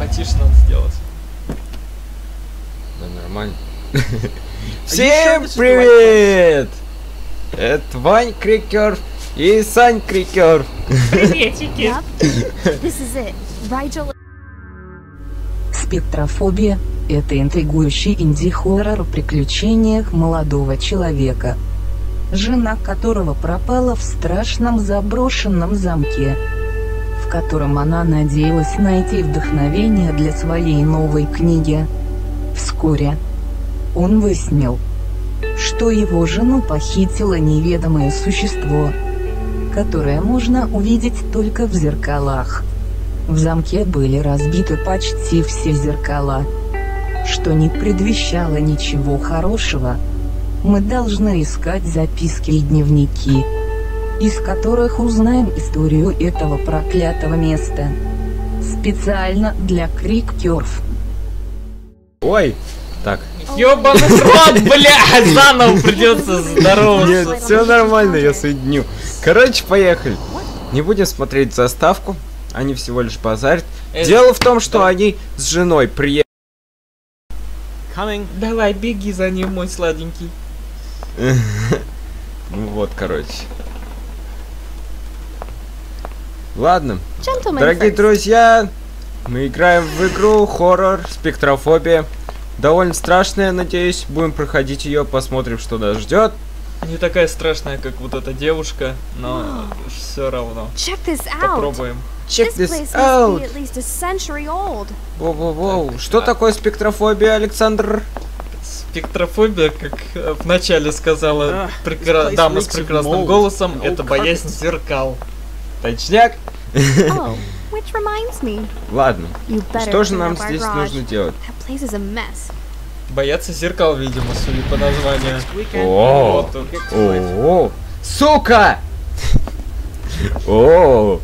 потише надо сделать. Да нормально. Всем привет! Это Вань Крикер и Сань Крикер. Приветики! Спектрофобия – это интригующий инди-хоррор о приключениях молодого человека, жена которого пропала в страшном заброшенном замке, в котором она надеялась найти вдохновение для своей новой книги. Вскоре он выяснил, что его жену похитило неведомое существо, которое можно увидеть только в зеркалах. В замке были разбиты почти все зеркала, что не предвещало ничего хорошего. Мы должны искать записки и дневники, из которых узнаем историю этого проклятого места. Специально для Крикеров. Ой, так. Ёбаный рот, блядь! Заново придется здороваться. Нет, все нормально, я соединю. Короче, поехали. Не будем смотреть заставку. Они всего лишь базарят. Дело в том, что они с женой приехали. Давай, беги за ним, мой сладенький. Ну вот, короче. Ладно. Дорогие друзья, мы играем в игру хоррор Спектрофобия. Довольно страшная, надеюсь. Будем проходить ее, посмотрим, что нас ждет. Не такая страшная, как вот эта девушка, но все равно. Попробуем. Check this out. Воу-воу-воу. Что такое спектрофобия, Александр? Спектрофобия, как в начале сказала дама с прекрасным голосом, это боязнь зеркал. Точняк. Ладно. Что же нам здесь нужно делать? Бояться зеркал, видимо, судя по названию. О, сука! О.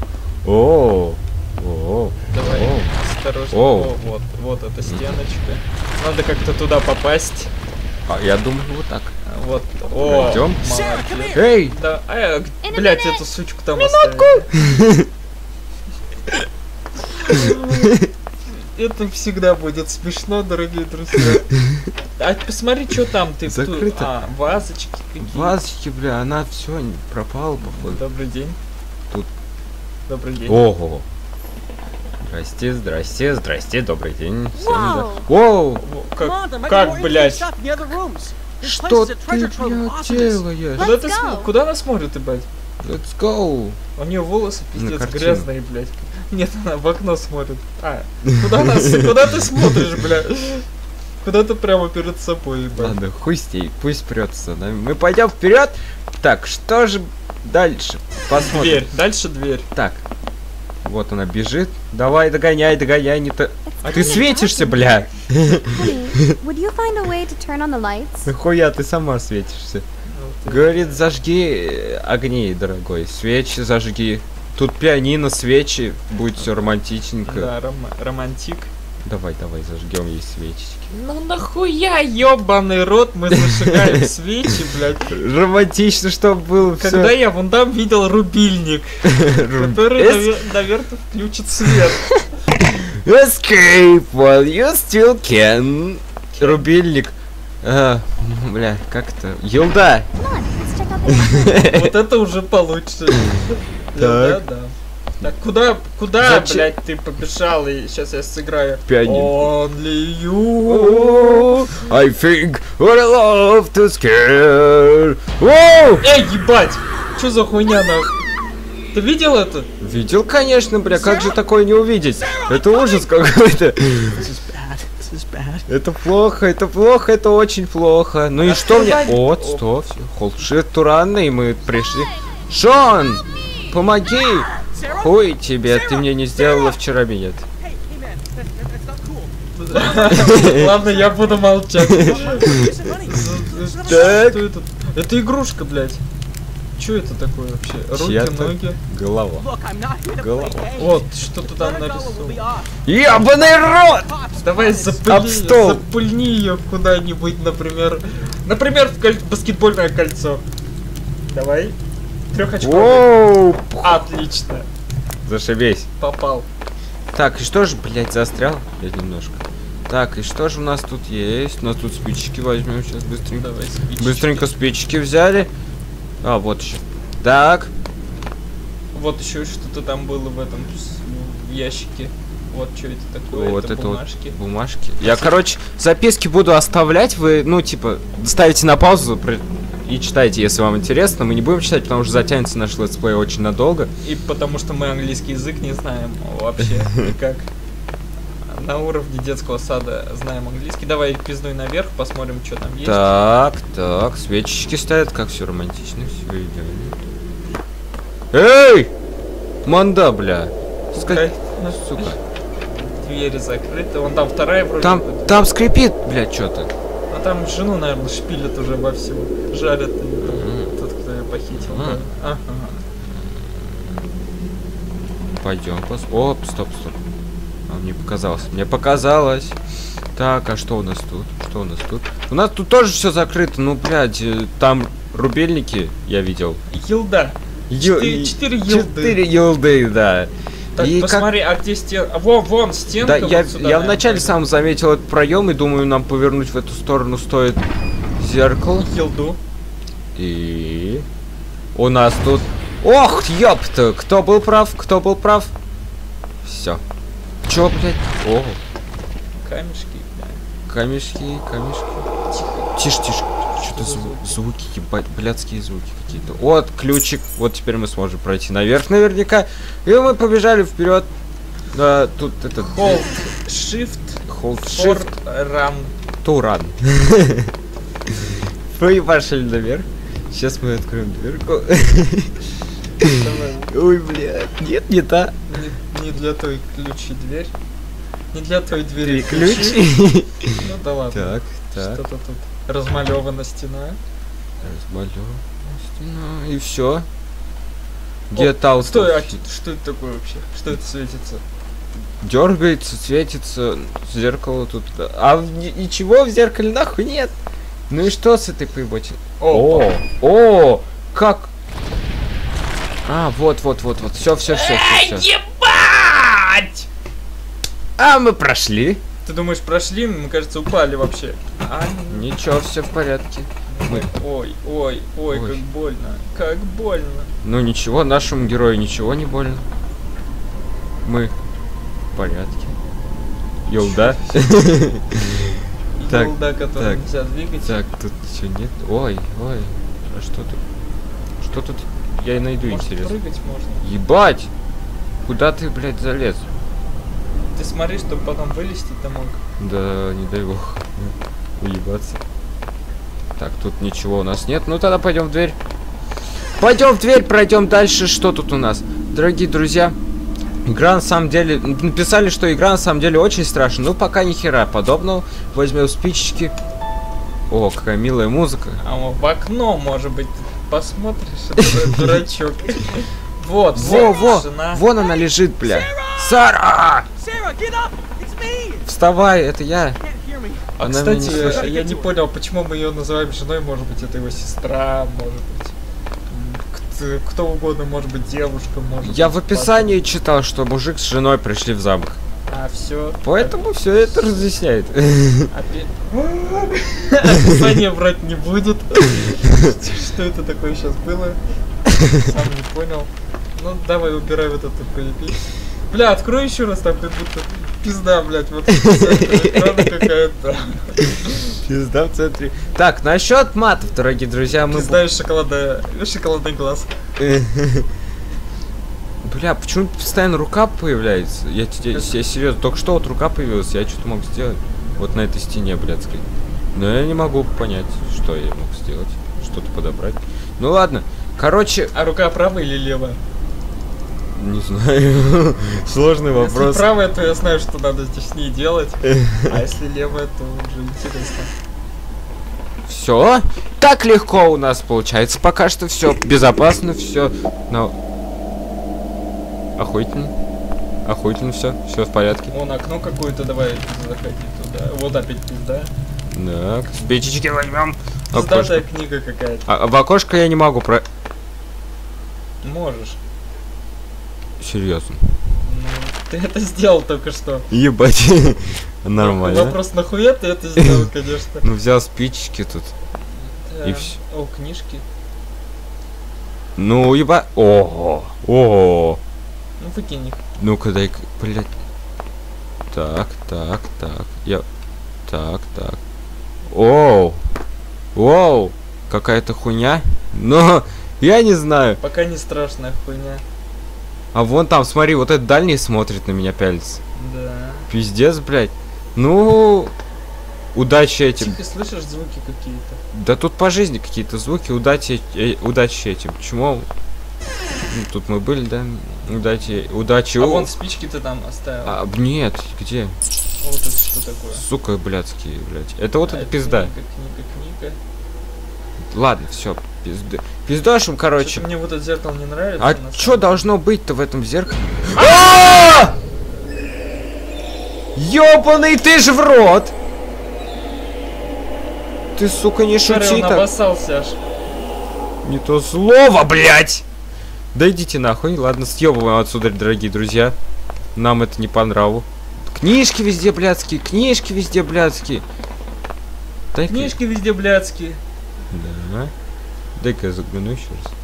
Давай, осторожно. О, вот эта стеночка. Надо как-то туда попасть. А я думаю, вот так. Вот. О, идем. Молодец. Эй! Да, блять, эту сучку там оставили. Это всегда будет смешно, дорогие друзья. А посмотри, что там ты. Закрыто. Вазочки какие. Вазочки, бля, она все пропала, походу. Добрый день. Тут. Добрый день. Ого. Здрасте, добрый день. Воу! Как, блядь? Что ты, блядь, делаешь? Куда она смотрит, блядь? Let's go. У нее волосы пиздец грязные, блядь. Нет, она в окно смотрит. Куда ты смотришь, блядь? Куда ты прямо перед собой, блядь? Ладно, хуй с ней, пусть прется. Мы пойдем вперед. Так, что же дальше? Посмотрим. Дверь, дальше дверь. Так. Вот она бежит. Давай, догоняй, не то. Ты светишься, бля. Нахуя ты сама светишься? Говорит, зажги огни, дорогой. Свечи зажги. Тут пианино, свечи. Будет все романтичненько. Да, романтик. Давай, зажгем ей свечечки. Ну нахуя, ёбаный рот, мы зажигаем свечи, блядь. Романтично, чтобы было все. Когда я вон там видел рубильник, который, наверное, включит свет. Escape while you still can. Рубильник. Бля, как это? Елда! Вот это уже получше. Да. Так, куда, блядь, ты побежал? И сейчас я сыграю. Пианино. Only you. I think what I love to scare. Воу! Эй, ебать! Что за хуйня, нахуй? Ты видел это? Видел, конечно, бля, как же такое не увидеть? Это ужас какой-то. Это плохо, это очень плохо. Ну и что мне? Вот, стоп. Холдшит Туранна, и мы пришли. Шон! Помоги! Хуй тебе, ты мне не сделала вчера минет. Ладно, я буду молчать. Так. Это игрушка, блядь. Что это такое вообще? Руки, ноги. Голова. Вот, что-то там нарисовано. Ебаный рот! Давай запульни ее куда-нибудь, например. Например, в баскетбольное кольцо. Давай. 3 очков. Отлично. Зашибись. Попал. Так, и что же, блядь, застрял? Я немножко. Так, и что же у нас тут есть? У нас тут спички возьмем сейчас быстренько. Давай спичечки. Быстренько спички взяли. А, вот еще. Так. Вот еще что-то там было в этом в ящике. Вот что это такое. Вот это это бумажки. вот бумажки. Я, короче, записки буду оставлять. Вы, ну, типа, ставите на паузу и читайте, если вам интересно. Мы не будем читать, потому что затянется наш летсплей очень надолго. И потому что мы английский язык не знаем вообще никак. На уровне детского сада знаем английский. Давай пиздуй наверх, посмотрим, что там есть. Так, так, свечечки стоят, как все романтично, все идеально. Эй! Манда, бля. Сука. Двери закрыты. Вон там вторая вроде. Там скрипит, блядь, что-то. А там жену, наверное, шпилят уже вовсю. Жарят ее. Тот, кто ее похитил. Ага. Пойдем, Оп, стоп. Мне показалось. Мне показалось. Так, а что у нас тут? Что у нас тут? У нас тут тоже все закрыто. Ну, блядь, там рубельники я видел. Елда. 4 елды. 4 елды, да. Так, и посмотри, а где стенка? Вон стенка. Да, вот я вначале сам заметил этот проем и думаю, нам повернуть в эту сторону стоит зеркало. Елду. И у нас тут... Ох, ёпта! Кто был прав? Все. Чё, блядь? О. Камешки, да. Камешки. Тише. Что-то звуки, ебать, блядские звуки какие-то. Вот, ключик. Вот теперь мы сможем пройти наверх наверняка. И мы побежали вперед. Да, тут этот... Hold shift. Run. To run. Мы пошли наверх. Сейчас мы откроем дверку. Ой, блядь. Нет, не та. Не для той ключи дверь. Не для той двери ключи. Ну да ладно. Так. Что-то тут размалевана стена. И все. Get out. Стой, а что это такое вообще? Что это светится? Дергается, светится. Зеркало тут. А ничего в зеркале нахуй нет. Ну и что с этой поеботиной? О, как? А, вот. Все. Ебать! А мы прошли. Ты думаешь, прошли? Мы, кажется, упали вообще. Ничего, все в порядке. Ой, как больно. Ну ничего, нашему герою ничего не больно. Мы в порядке. Елда. Елда, которую нельзя двигать. Так, тут ничего нет. Ой, а что тут? Что тут? Я найду, интересно. Прыгать можно. Ебать! Куда ты, блядь, залез? Ты смотри, чтобы потом вылезти-то мог. Да, не дай бог. Уебаться. Так, тут ничего у нас нет. Ну тогда пойдем в дверь. Пойдем в дверь, пройдем дальше. Что тут у нас? Дорогие друзья, игра на самом деле... Написали, что игра на самом деле очень страшная. Ну пока ни хера подобного. Возьмем спичечки. О, какая милая музыка. А в окно, может быть, посмотришь, дурачок. Вот, вон она лежит, бля. Сара! Вставай, это я. А она кстати, я не понял, почему мы ее называем женой. Может быть, это его сестра, может быть, кто угодно, может быть, девушка, может. Я в описании читал, что мужик с женой пришли в замок. А, все. Поэтому все это разъясняет. Описание брать не будет. Что это такое сейчас было? Сам не понял. Ну, давай, убирай вот эту поебись. Бля, открой еще раз, там как будто пизда, блядь, вот экрана какая-то. Пизда в центре. Так, насчет матов, дорогие друзья, мы... Пизда и шоколадный глаз. Бля, почему постоянно рука появляется? Я серьезно, только что вот рука появилась, я что-то мог сделать. Вот на этой стене, блядской. Но я не могу понять, что я мог сделать. Что-то подобрать. Ну ладно, короче... А рука правая или левая? Не знаю. Сложный вопрос. Если правая, то я знаю, что надо здесь с ней делать. А если левая, то уже интересно. Все. Так легко у нас получается. Пока что все безопасно, все. Но... Охуительно все. Все в порядке. Вон окно какое-то, давай заходи туда. Вот опять пизда. Так, спичечки возьмем. Пиздатая книга какая-то. А в окошко я не могу Можешь. Серьезно. Ну, Ты это сделал только что. Ебать. Нормально. Вопрос, нахуя ты это сделал, конечно. Ну взял спички тут. Да. И всё. О, книжки. Ну еба. Ого. Ого. Ну выкинь их. Ну-ка дай-ка, блядь. Так. Я. Так. Оу. Оу. Какая-то хуйня. Но я не знаю. Пока не страшная хуйня. А вон там, смотри, вот этот дальний смотрит на меня, пялится. Да. Пиздец, блядь. Ну, удачи этим. Тихо, слышишь звуки какие-то? Да тут по жизни какие-то звуки, удачи этим. Почему? Ну, тут мы были, да? Удачи. А вон спички ты там оставил. А, нет, где? Вот это что такое? Сука, блядские, блядь. Это вот А эта пизда. Книга. Ладно, все, пиздашим, короче. Что-то мне вот это зеркало не нравится. А на что самом должно быть-то в этом зеркале? А! Ёбаный ты ж в рот! Ты, сука, не деле. шути Он так. обоссался аж. Не то слово, блядь! Да идите нахуй. Ладно, съебываем отсюда, дорогие друзья. Нам это не по нраву. Книжки везде блядские, Дай-ка... Книжки везде блядские. Да. Дай-ка я загляну еще раз.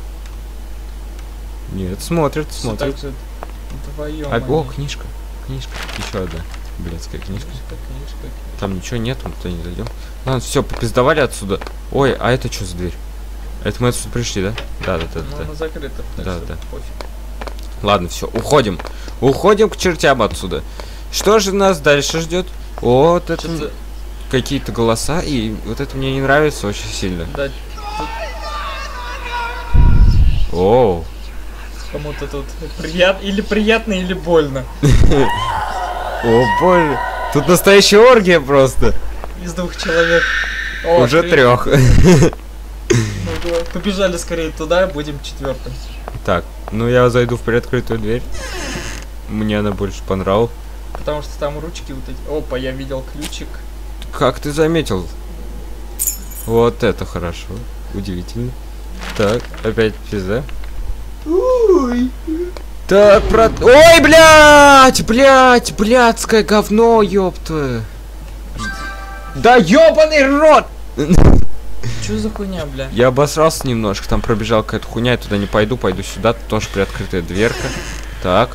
Нет, смотрит. Всё так же вдвоем О, они. книжка. Еще одна блядская книжка. Книжка. Там ничего нет, мы туда не зайдем. Ладно, все, попиздовали отсюда. Ой, а это что за дверь? Это мы отсюда пришли, да? Да. Ну, она закрыта. так Да, что да. пофиг. Ладно, все, уходим. Уходим к чертям отсюда. Что же нас дальше ждет? Вот это Что-то- какие-то голоса, и вот это мне не нравится очень сильно. Да, Оу. кому-то тут приятно, или больно. О, боже. Тут настоящая оргия просто. Из 2 человек. О, Уже 3. 3. Ну, да. Побежали скорее туда, будем 4-м. Так, ну я зайду в приоткрытую дверь. Мне она больше понравилась. Потому что там ручки вот эти. Опа, я видел ключик. Как ты заметил? Вот это хорошо. Удивительно. Так, опять пизда. Так, Ой, блядское говно, ёпта. Да ёбаный рот! Чё за хуйня, бля? Я обосрался немножко, там пробежала какая-то хуйня, я туда не пойду, пойду сюда, тут тоже приоткрытая дверка. Так.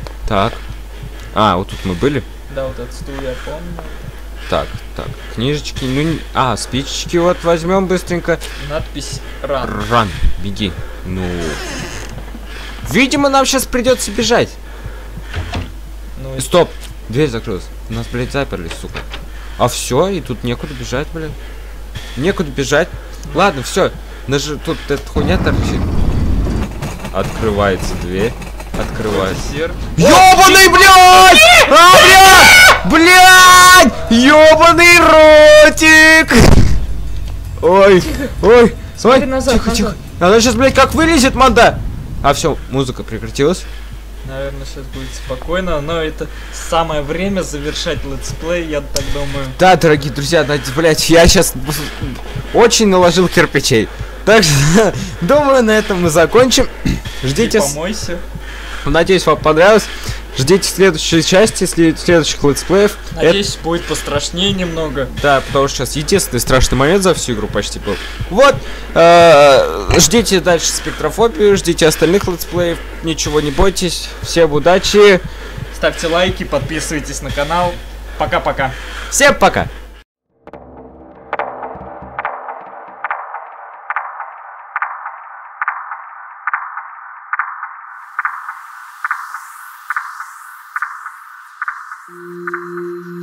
А, вот тут мы были. Да, вот этот стул я помню. Так, книжечки, спичечки вот возьмем быстренько. Надпись «Ран». Ран, беги. Ну. Видимо, нам сейчас придется бежать. Ну и Стоп! Дверь закрылась. Нас, блядь, заперли, сука. А все, и тут некуда бежать, блядь. Некуда бежать. Ладно, все. Тут эта хуйня торчит. Открывается дверь. Открывается. серп. Ёбаный, блядь! Блядь! Ёбаный ротик! Ой. Смотри назад, Тихо. Она сейчас, блядь, как вылезет, манда! А все, музыка прекратилась. Наверное, сейчас будет спокойно, но это самое время завершать летсплей, я так думаю. Да, дорогие друзья, блядь, я сейчас очень наложил кирпичей. Так что, думаю, на этом мы закончим. Ждите. Помойся. Надеюсь, вам понравилось. Ждите следующей части, следующих летсплеев. Надеюсь, будет пострашнее немного. Да, потому что сейчас единственный страшный момент за всю игру почти был. Вот. Ждите дальше спектрофобию, ждите остальных летсплеев. Ничего не бойтесь. Всем удачи. Ставьте лайки, подписывайтесь на канал. Пока-пока. Всем пока. Thank you.